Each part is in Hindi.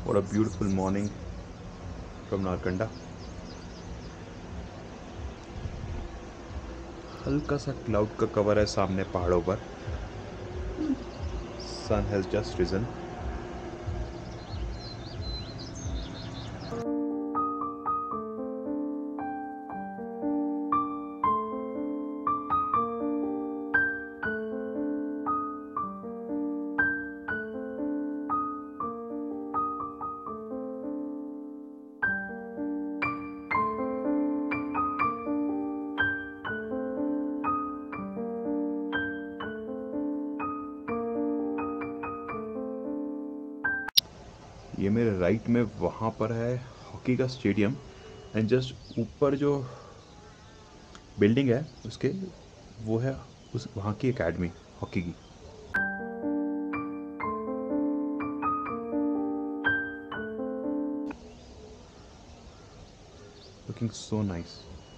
What a beautiful morning from Narkanda. हल्का सा क्लाउड का कवर है सामने पहाड़ों पर. Sun has just risen. ये मेरे राइट में वहाँ पर है हॉकी का स्टेडियम एंड जस्ट ऊपर जो बिल्डिंग है उसके वो है उस वहाँ की एकेडमी हॉकी की. Looking so nice.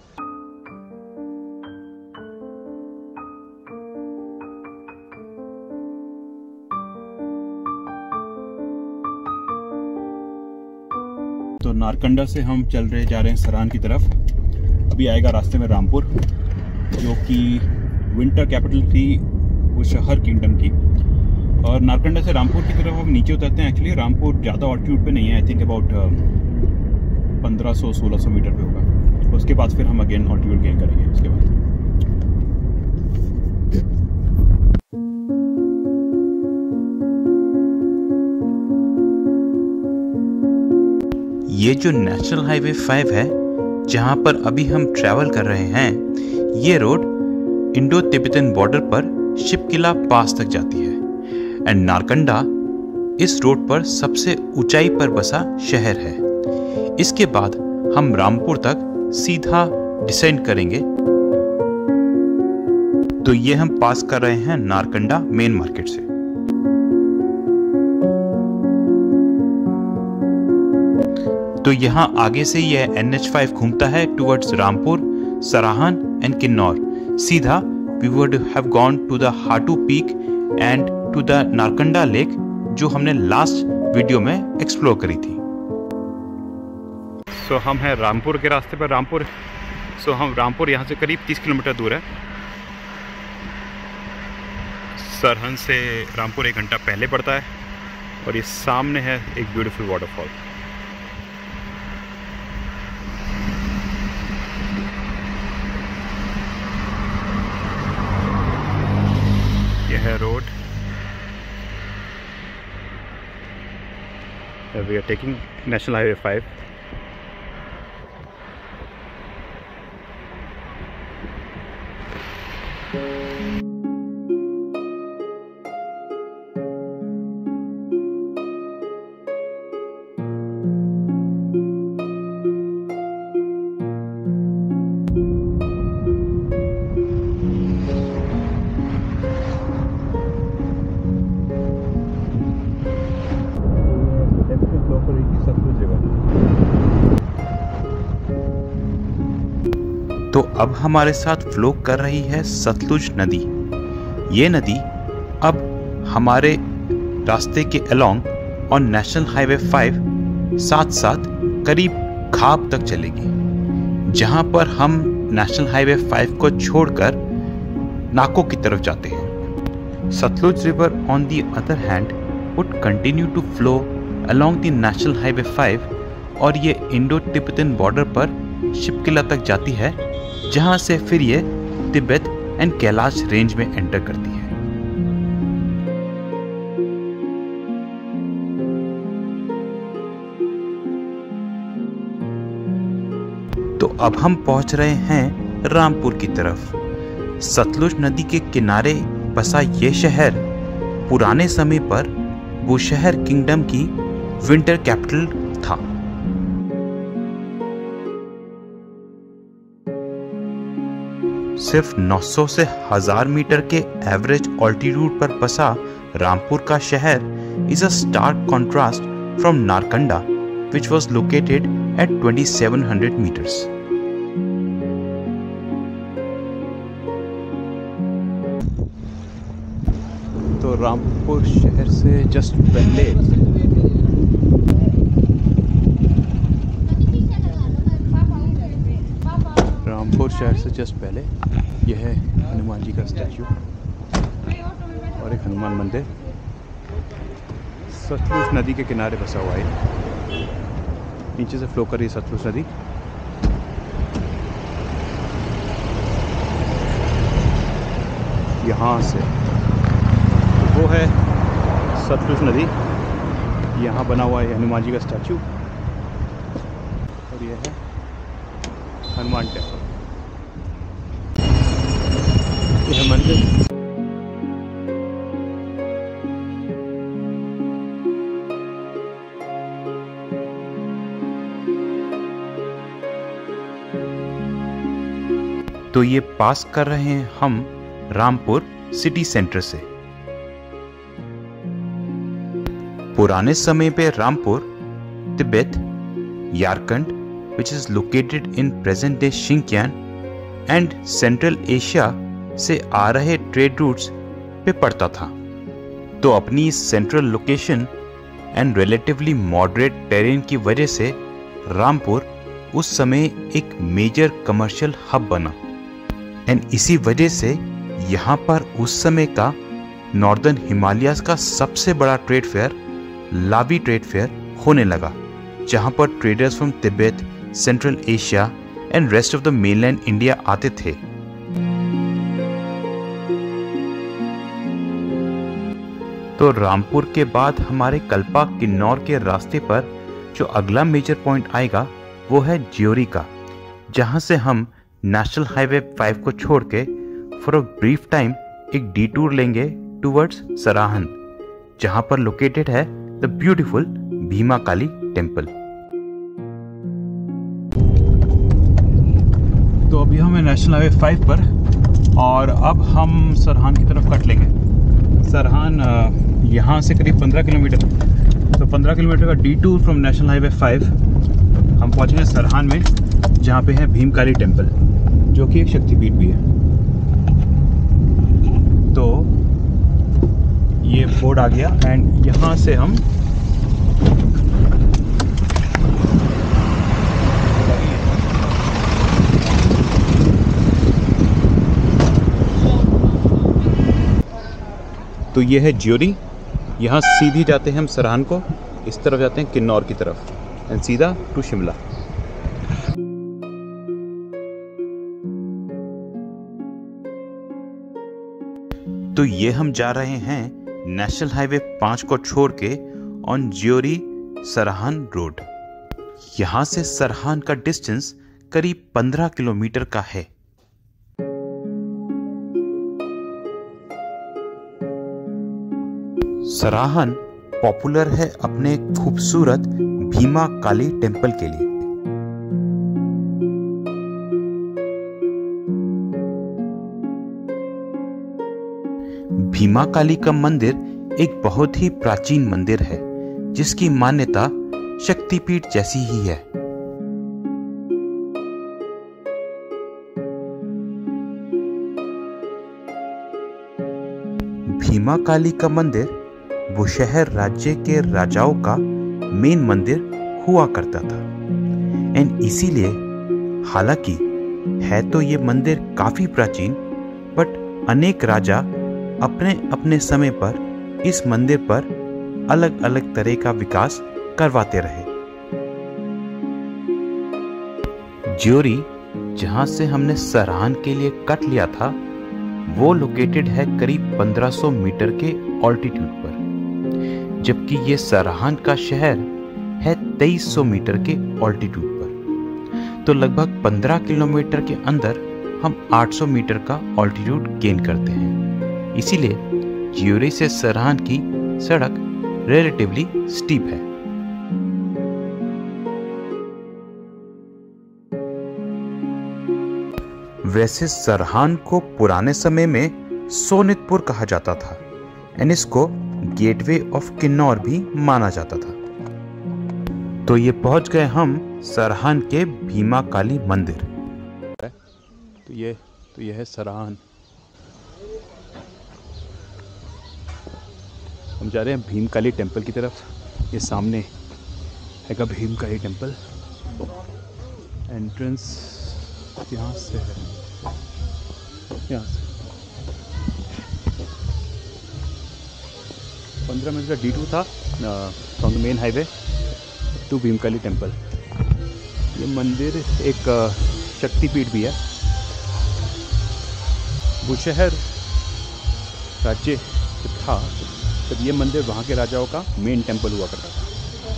तो नारकंडा से हम जा रहे हैं सराहन की तरफ. अभी आएगा रास्ते में रामपुर, जो कि विंटर कैपिटल थी बुशहर किंगडम की. और नारकंडा से रामपुर की तरफ हम नीचे उतरते हैं. एक्चुअली रामपुर ज़्यादा ऑल्टीट्यूड पे नहीं है, आई थिंक अबाउट 1500-1600 मीटर पे होगा. उसके बाद फिर हम अगेन ऑल्टीट्यूड गेन करेंगे उसके बाद. ये जो नेशनल हाईवे 5 है जहां पर अभी हम ट्रैवल कर रहे हैं, ये रोड इंडो तिब्बतन बॉर्डर पर शिपकिला पास तक जाती है. एंड नारकंडा इस रोड पर सबसे ऊंचाई पर बसा शहर है. इसके बाद हम रामपुर तक सीधा डिसेंड करेंगे. तो ये हम पास कर रहे हैं नारकंडा मेन मार्केट से. तो यहाँ आगे से यह NH5 घूमता है टुवर्ड्स रामपुर, सराहन एंड किन्नौर. सीधा we would have gone to the Hatu peak and to the Narkanda lake, जो हमने लास्ट वीडियो में एक्सप्लोर करी थी. सो हम हैं रामपुर के रास्ते पर. रामपुर यहाँ से करीब 30 किलोमीटर दूर है. सरहन से रामपुर 1 घंटा पहले पड़ता है. और ये सामने है एक ब्यूटीफुल वाटरफॉल. यह है road. We are taking National Highway 5. तो अब हमारे साथ फ्लो कर रही है सतलुज नदी. ये नदी अब हमारे रास्ते के अलोंग और नेशनल हाईवे 5 साथ साथ करीब खाप तक चलेगी, जहां पर हम नेशनल हाईवे 5 को छोड़कर नाको की तरफ जाते हैं. Sutlej river on the other hand would continue to flow along the national highway 5 और ये इंडो तिब्बतन बॉर्डर पर शिपकिला तक जाती है, जहां से फिर ये तिब्बत एंड कैलाश रेंज में एंटर करती है. तो अब हम पहुंच रहे हैं रामपुर की तरफ. सतलुज नदी के किनारे बसा ये शहर पुराने समय पर बुशहर किंगडम की विंटर कैपिटल था. सिर्फ 900 से 1000 मीटर के एवरेज ऑल्टीट्यूड पर बसा रामपुर का शहर is a stark contrast from Narkanda, which was located at 2700 meters. तो रामपुर शहर से जस्ट पहले रामपुर शहर से जस्ट पहले यह है हनुमान जी का स्टैचू और एक हनुमान मंदिर सतलुज नदी के किनारे बसा हुआ है। नीचे से फ्लो कर रही है सतलुज नदी। यहाँ से वो है सतलुज नदी, यहाँ बना हुआ है हनुमान जी का स्टैचू और यह है हनुमान टेम्पल। यह मंदिर तो ये पास कर रहे हैं हम रामपुर सिटी सेंटर से। पुराने समय पे Rampur Tibet, यारकंड which is located in present day Xinjiang and Central Asia से आ रहे ट्रेड रूट्स पे पड़ता था। तो अपनी इस central location and relatively moderate terrain की वजह से रामपुर उस समय एक मेजर कमर्शियल हब बना एंड इसी वजह से यहाँ पर उस समय का नॉर्दर्न हिमालयाज का सबसे बड़ा trade fair Lavi trade fair होने लगा, जहाँ पर traders from Tibet, central Asia and rest of the mainland India आते थे। तो रामपुर के बाद हमारे कल्पा किन्नौर के रास्ते पर जो अगला मेजर पॉइंट आएगा वो है ज्योरी का, जहां से हम नेशनल हाईवे 5 को छोड़ के फॉर अ ब्रीफ टाइम एक डिटूर लेंगे टुवर्ड्स सराहन, जहां पर लोकेटेड है द ब्यूटीफुल भीमाकाली टेम्पल। तो अभी हम हैं नेशनल हाईवे 5 पर और अब हम सरहान की तरफ कट लेंगे। सरहान यहाँ से करीब 15 किलोमीटर, तो 15 किलोमीटर का डिटूर फ्रॉम नेशनल हाईवे 5 हम पहुँचेंगे सरहान में, जहाँ पे है भीमकाली टेम्पल, जो कि एक शक्तिपीठ भी है। तो ये बोर्ड आ गया एंड यहाँ से हम तो ये है ज्योरी। यहाँ सीधी जाते हैं हम सराहन को, इस तरफ जाते हैं किन्नौर की तरफ एंड सीधा टू शिमला। तो ये हम जा रहे हैं नेशनल हाईवे 5 को छोड़ के ऑन ज्योरी सराहन रोड। यहाँ से सराहन का डिस्टेंस करीब 15 किलोमीटर का है। सराहन पॉपुलर है अपने खूबसूरत भीमाकाली टेम्पल के लिए। भीमाकाली का मंदिर एक बहुत ही प्राचीन मंदिर है, जिसकी मान्यता शक्तिपीठ जैसी ही है। भीमाकाली का मंदिर बुशहर राज्य के राजाओं का मेन मंदिर हुआ करता था एंड इसीलिए हालांकि है तो ये मंदिर काफी प्राचीन, बट अनेक राजा अपने अपने समय पर इस मंदिर पर अलग अलग तरह का विकास करवाते रहे। ज्योरी, जहां से हमने सराहन के लिए कट लिया था, वो लोकेटेड है करीब 1500 मीटर के ऑल्टीट्यूड पर, जबकि ये सराहन का शहर है 2300 मीटर के ऑल्टीट्यूड पर। तो लगभग 15 किलोमीटर के अंदर हम 800 मीटर का ऑल्टीट्यूड गेन करते हैं। इसीलिए ज्योरी से सराहन की सड़क रिलेटिवली स्टीप है। वैसे सराहन को पुराने समय में सोनितपुर कहा जाता था एंड इसको गेटवे ऑफ किन्नौर भी माना जाता था। तो ये पहुंच गए हम सराहन के भीमाकाली मंदिर। तो ये है सराहन। हम जा रहे हैं भीमकाली टेम्पल की तरफ। ये सामने है का भीमकाली टेम्पल। एंट्रेंस यहाँ से है, यहाँ से 15 मिनट का D2 था from the main highway to Bhimakali temple. ये मंदिर एक शक्तिपीठ भी है। बुशहर राज्य था तब ये मंदिर वहाँ के राजाओं का मेन टेम्पल हुआ करता था।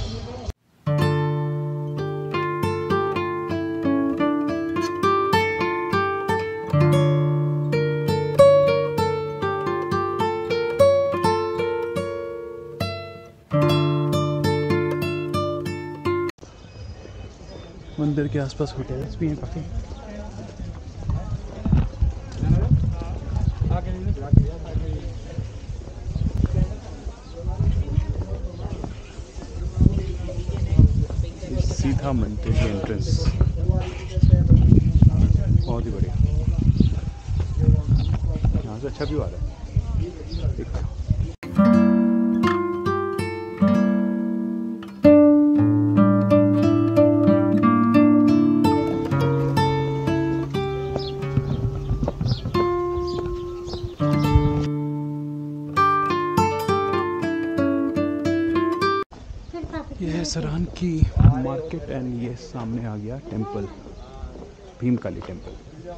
मंदिर के आसपास होटल्स भी हैं काफ़ी। सीधा मंदिर की एंट्रेंस, बहुत ही बढ़िया। यहाँ से अच्छा व्यू आ रहा है। देखो ये है सराहन की मार्केट एंड ये सामने आ गया टेम्पल, भीमकाली टेम्पल।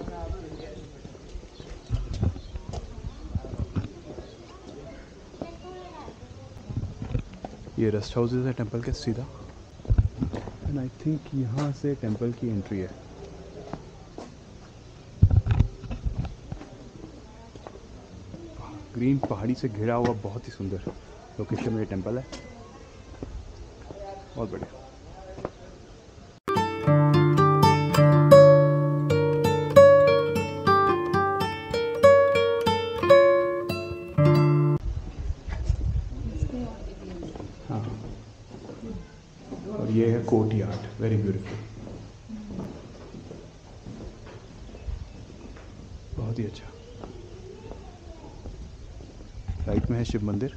ये रेस्ट हाउसेस है टेम्पल के सीधा, एंड आई थिंक यहाँ से टेम्पल की एंट्री है। ग्रीन पहाड़ी से घिरा हुआ बहुत ही सुंदर लोकेशन में ये टेम्पल है, बहुत बढ़िया। हाँ, और ये है कोर्टयार्ड, वेरी ब्यूटीफुल, बहुत ही अच्छा। राइट में है शिव मंदिर,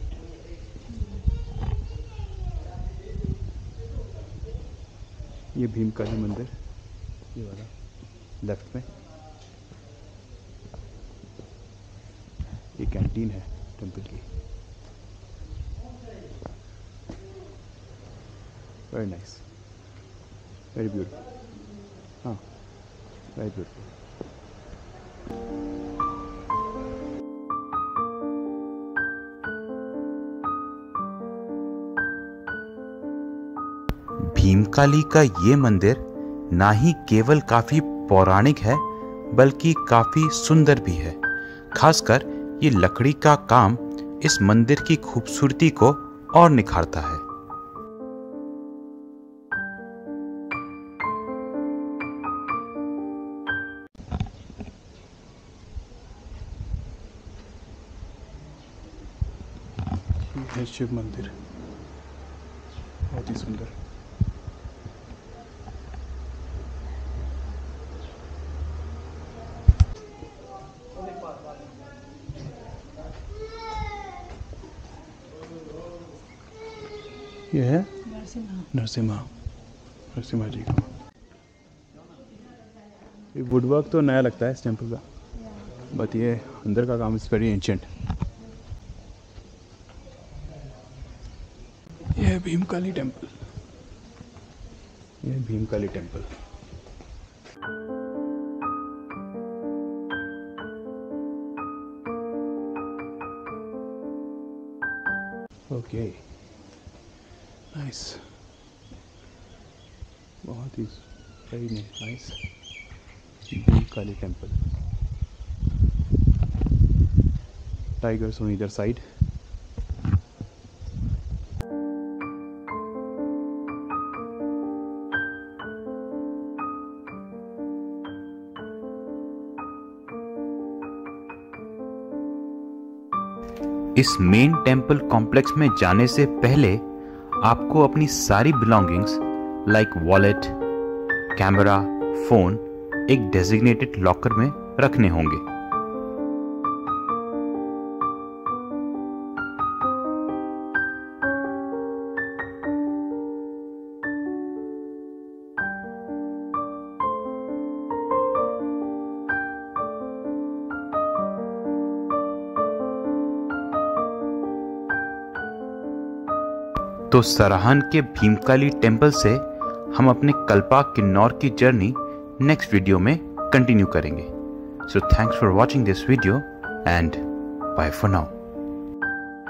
ये भीमकाली मंदिर, ये वाला लेफ्ट में। ये कैंटीन है टेम्पल की, वेरी नाइस, वेरी ब्यूटीफुल। हाँ, वेरी ब्यूटीफुल। भीमकाली का ये मंदिर ना ही केवल काफी पौराणिक है बल्कि काफी सुंदर भी है। खासकर ये लकड़ी का काम इस मंदिर की खूबसूरती को और निखारता है। ये है शिव मंदिर, बहुत ही सुंदर। ये है नरसिम्हा जी का। ये वुडवर्क तो नया लगता है इस टेम्पल का, बट ये अंदर का काम इज वेरी एंशिएंट। ये है भीमकाली टेम्पल, ये है भीमकाली टेम्पल। ओके, नाइस, बहुत ही very nice. Bhimakali temple, tigers on either side. इस मेन टेम्पल कॉम्प्लेक्स में जाने से पहले आपको अपनी सारी belongings like wallet, camera, phone एक डेजिग्नेटेड लॉकर में रखने होंगे। तो सराहन के भीमकाली टेम्पल से हम अपने कल्पा किन्नौर की जर्नी नेक्स्ट वीडियो में कंटिन्यू करेंगे। So thanks for watching this video and bye for now.